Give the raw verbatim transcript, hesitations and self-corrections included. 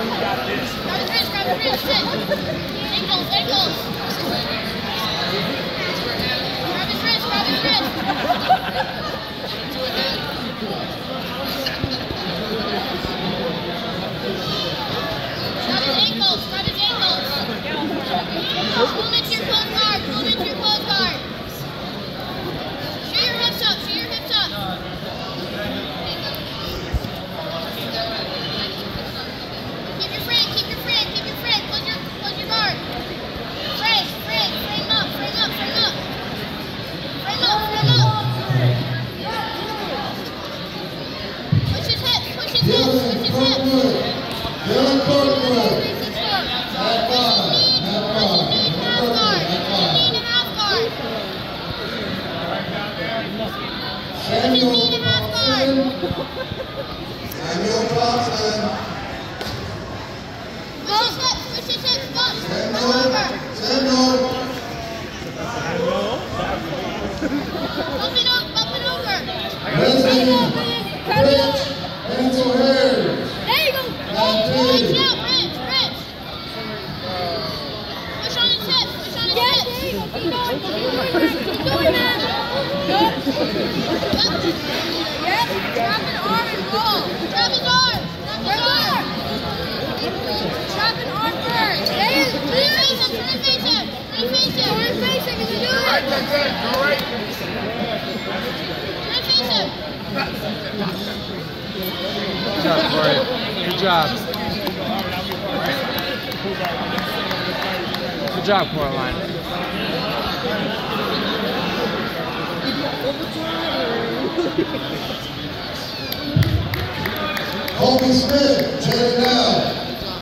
his wrist, grab his wrist, sit. Ankles, ankles. Grab his wrist, grab his wrist. Grab his ankles, grab his ankles. Pull him into your close guard, pull him into your close guard. Shoot your hips up, shoot your hips up. Keep your frame, keep your frame, keep your frame. Close your, close your guard. Frame, frame, frame up, frame up, frame up. Frame up, frame up. Push his hips, push his hips, push his hips. Samuel Thompson. Push his hips, push his hips, go. Samuel. Samuel. Bump it up, bump it over. Wesley. Rich. Pencil Harris. There you go. Reach out, Rich, Rich. Push on his hips, push on his hips. Keep going, keep doing that. Yep. Yep. Drop an arm and roll. Drop his arm. Drop his arm. Drop an arm first. There he is. Turn and face him. Turn and face him. Turn and face him. Turn and face him. You can do it. All right, that's it. All right. Turn and face him. Good job, Corey. Good job. Good job, Coraline. Colby Smith, Jerry